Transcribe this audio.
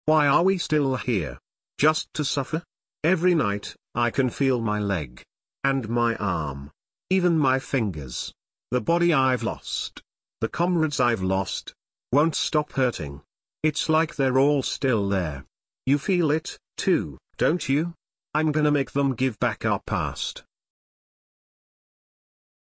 Why are we still here? Just to suffer? Every night, I can feel my leg. And my arm. Even my fingers. The body I've lost. The comrades I've lost. Won't stop hurting. It's like they're all still there. You feel it, too, don't you? I'm gonna make them give back our past.